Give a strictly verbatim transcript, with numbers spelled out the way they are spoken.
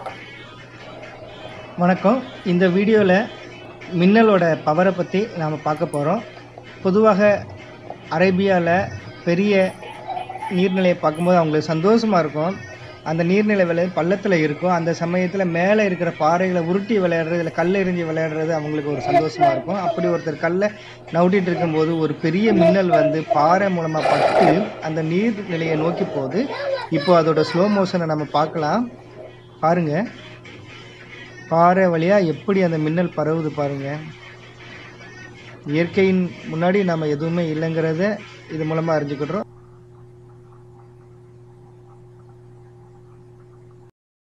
வணக்கம். இந்த வீடியோவில் மின்னலோட பவரை பற்றி நாம் பார்க்க போகிறோம். பொதுவாக அரேபியாவில் பெரிய நீர்நிலையை பார்க்கும்போது அவங்களுக்கு சந்தோஷமாக இருக்கும். அந்த நீர்நிலை விலை பள்ளத்தில் இருக்கும். அந்த சமயத்தில் மேலே இருக்கிற பாறைகளை உருட்டி விளையாடுறது, இல்லை கல் எறிஞ்சி விளையாடுறது அவங்களுக்கு ஒரு சந்தோஷமாக இருக்கும். அப்படி ஒருத்தர் கல்லை நவுட்டிகிட்டு இருக்கும்போது ஒரு பெரிய மின்னல் வந்து பாறை மூலமாக பட்டு அந்த நீர்நிலையை நோக்கி போகுது. இப்போ அதோட ஸ்லோ மோஷனை நம்ம பார்க்கலாம். பாருங்கள், பாறை வழியாக எப்படி அந்த மின்னல் பரவுது பாருங்கள். இயற்கையின் முன்னாடி நம்ம எதுவுமே இல்லைங்கிறத இது மூலமாக அறிஞ்சுக்கிடுறோம்.